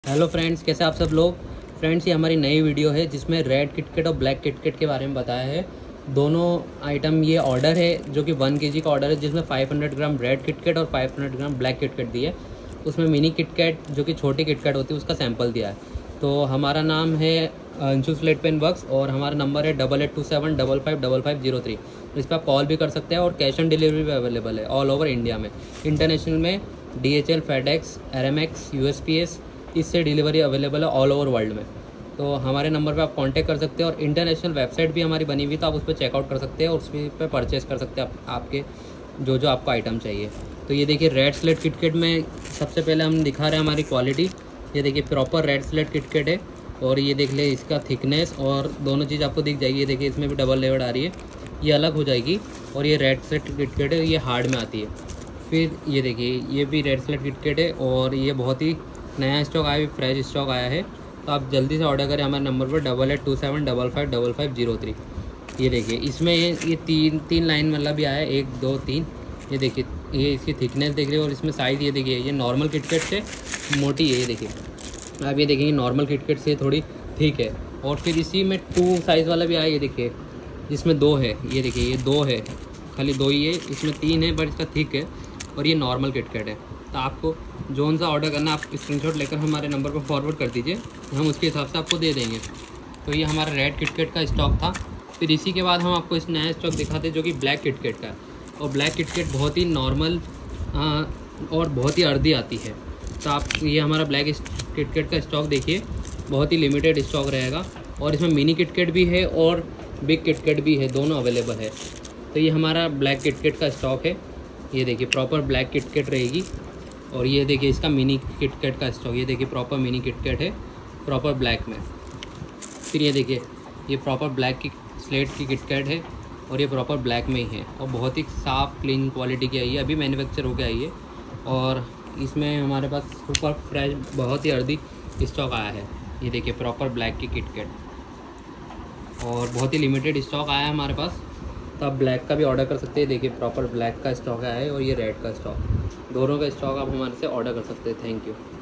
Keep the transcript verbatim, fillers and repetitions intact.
Hello friends, कैसे आप सब लोग। फ्रेंड्स, ये हमारी नई वीडियो है जिसमें रेड किटकैट और ब्लैक किटकैट के बारे में बताया है। दोनों आइटम ये ऑर्डर है जो कि वन केजी का ऑर्डर है, जिसमें पाँच सौ ग्राम रेड किटकैट और पाँच सौ ग्राम ब्लैक किटकैट दिए। उसमें मिनी किटकैट जो कि छोटी किटकैट होती है उसका सैंपल दिया है। तो हमारा नाम है अंशु स्लेट पेन वर्क्स और हमारा नंबर है double eight two seven double five double five zero three. इस पर आप कॉल भी कर सकते हैं और कैश ऑन डिलीवरी भी अवेलेबल है ऑल ओवर इंडिया में। इंटरनेशनल में D H L, FedEx, R M X, U S P S, इससे डिलीवरी अवेलेबल है ऑल ओवर वर्ल्ड में। तो हमारे नंबर पे आप कांटेक्ट कर सकते हैं और इंटरनेशनल वेबसाइट भी हमारी बनी हुई, तो आप उस पर चेकआउट कर सकते हैं और उस पर परचेज़ कर सकते हैं आप, आपके जो जो आपको आइटम चाहिए। तो ये देखिए रेड स्लेट किटकैट में सबसे पहले हम दिखा रहे हैं हमारी क्वालिटी। ये देखिए प्रॉपर रेड स्लेट किटकैट है और ये देख ले इसका थिकनेस और दोनों चीज़ आपको दिख जाएगी। ये देखिए इसमें भी डबल लेवल आ रही है, ये अलग हो जाएगी। और ये रेड स्लेट किटकैट है, ये हार्ड में आती है। फिर ये देखिए ये भी रेड स्लेट किटकैट है और ये बहुत ही नया स्टॉक आया है, फ्रेश स्टॉक आया है। तो आप जल्दी से ऑर्डर करें हमारे नंबर पर double eight two seven double five double five zero three. ये देखिए इसमें ये ये तीन तीन लाइन मतलब भी आया है, एक दो तीन। ये देखिए ये इसकी थिकनेस देख रहे हो और इसमें साइज़ ये देखिए, ये नॉर्मल किटकैट से मोटी है। ये देखिए आप ये देखेंगे नॉर्मल किटकैट से थोड़ी ठीक है। और फिर इसी में टू साइज़ वाला भी आया, ये देखिए जिसमें दो है। ये देखिए ये दो है, खाली दो ही है, इसमें तीन है बट इसका थिक है और ये नॉर्मल किटकैट है। तो आपको जोन सा ऑर्डर करना, आप स्क्रीनशॉट लेकर हमारे नंबर पर फॉरवर्ड कर दीजिए, हम उसके हिसाब से आपको दे देंगे। तो ये हमारा रेड किटकैट का स्टॉक था। फिर इसी के बाद हम आपको इस नया स्टॉक दिखाते जो कि ब्लैक किटकैट का है। और ब्लैक किटकैट बहुत ही नॉर्मल और बहुत ही अर्दी आती है। तो आप ये हमारा ब्लैक किटकैट का स्टॉक देखिए, बहुत ही लिमिटेड स्टॉक रहेगा। और इसमें मिनी किटकैट भी है और बिग किटकैट भी है, दोनों अवेलेबल है। तो ये हमारा ब्लैक किटकैट का स्टॉक है। ये देखिए प्रॉपर ब्लैक किटकैट रहेगी। और ये देखिए इसका मिनी किटकैट का स्टॉक, ये देखिए प्रॉपर मिनी किटकैट है, प्रॉपर ब्लैक में। फिर ये देखिए ये प्रॉपर ब्लैक की स्लेट की किटकैट है और ये प्रॉपर ब्लैक में ही है और बहुत ही साफ़ क्लीन क्वालिटी की आई है, अभी मैन्युफैक्चर होकर आई है। और इसमें हमारे पास सुपर फ्रेश बहुत ही अर्दी स्टॉक आया है। ये देखिए प्रॉपर ब्लैक की किटकैट और बहुत ही लिमिटेड स्टॉक आया है हमारे पास। तो आप ब्लैक का भी ऑर्डर कर सकते हैं। देखिए प्रॉपर ब्लैक का स्टॉक आया है और ये रेड का स्टॉक, दोनों का स्टॉक आप हमारे से ऑर्डर कर सकते हैं। Thank you.